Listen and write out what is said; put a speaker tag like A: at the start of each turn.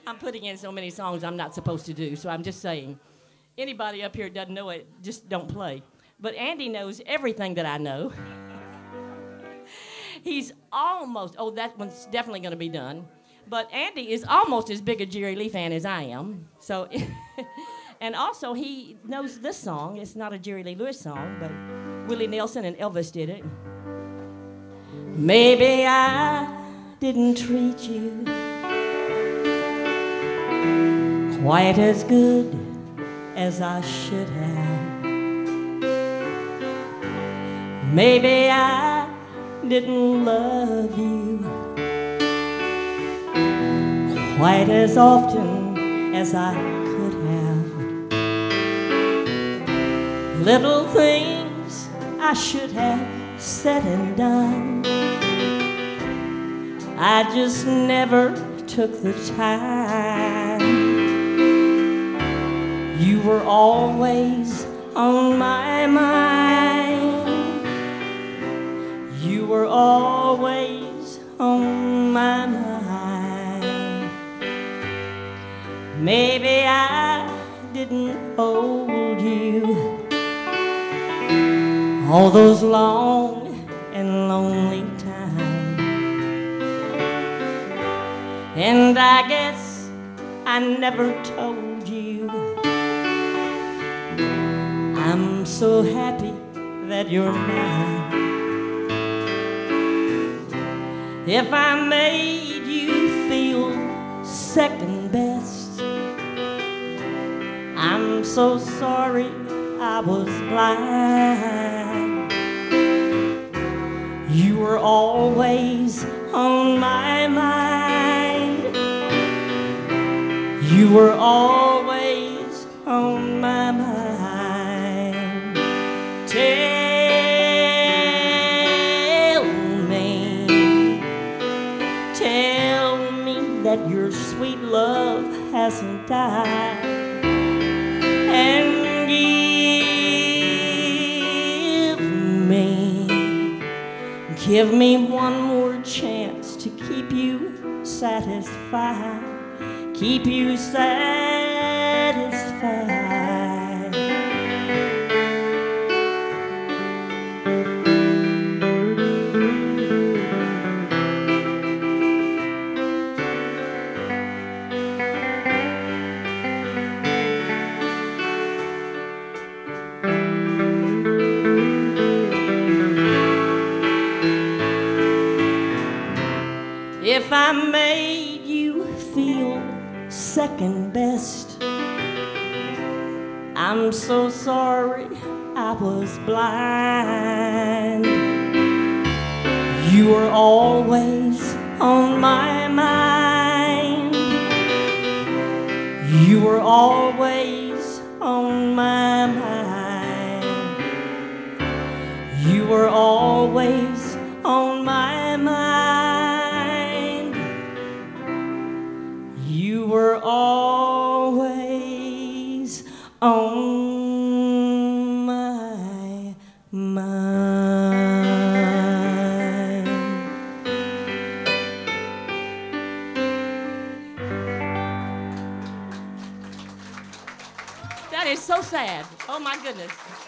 A: I'm putting in so many songs I'm not supposed to do, so I'm just saying. Anybody up here doesn't know it, just don't play. But Andy knows everything that I know. He's almost, oh, that one's definitely going to be done. But Andy is almost as big a Jerry Lee fan as I am. So, and also he knows this song. It's not a Jerry Lee Lewis song, but Willie Nelson and Elvis did it. Maybe I didn't treat you quite as good as I should have. Maybe I didn't love you quite as often as I could have. Little things I should have said and done, I just never took the time. You were always on my mind. You were always on my mind. Maybe I didn't hold you all those long and lonely times. And I guess I never told you I'm so happy that you're mine. If I made you feel second best, I'm so sorry I was blind. You were always on my mind. You were always on my mind. Tell me that your sweet love hasn't died, and give me one more chance to keep you satisfied, keep you satisfied. If I made you feel second best, I'm so sorry I was blind. You were always on my mind. You were always on my mind. You were always on my mind. You were always on my mind. That is so sad. Oh my goodness.